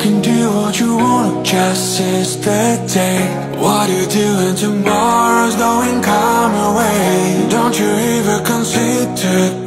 can do what you want, just seize the day. What you doing tomorrow's going come your way. Don't you ever consider